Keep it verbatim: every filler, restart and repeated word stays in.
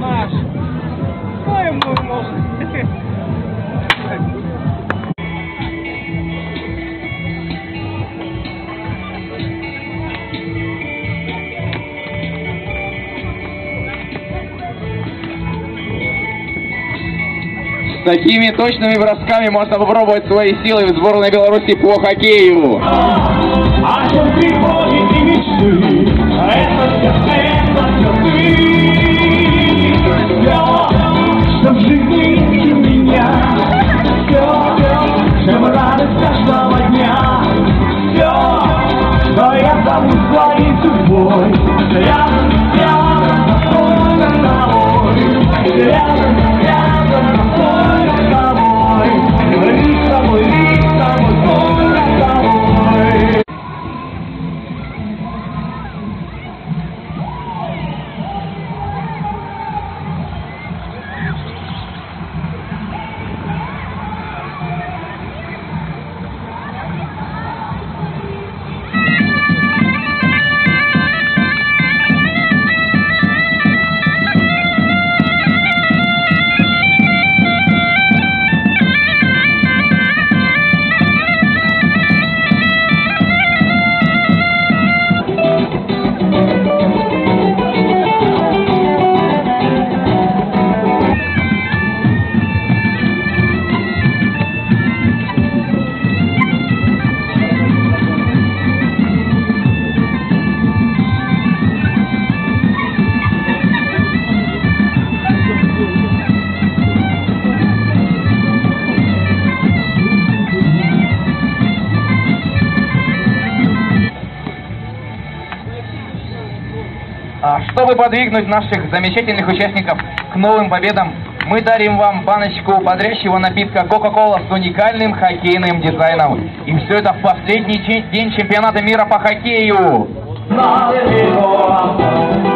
Маш. Ой, мой муж. С такими точными бросками можно попробовать свои силы в сборной Беларуси по хоккею. О чем тревоги и мечты, это все, это все ты. Все, что в жизни у меня, все, чем радость каждого дня. Все, что я зову своей судьбой, рядом, рядом, спокойно с тобой, рядом, рядом, спокойно с тобой, лишь с тобой, лишь с тобой, только с тобой. Чтобы подвигнуть наших замечательных участников к новым победам, мы дарим вам баночку бодрящего напитка Кока-Кола с уникальным хоккейным дизайном. И все это в последний день чемпионата мира по хоккею.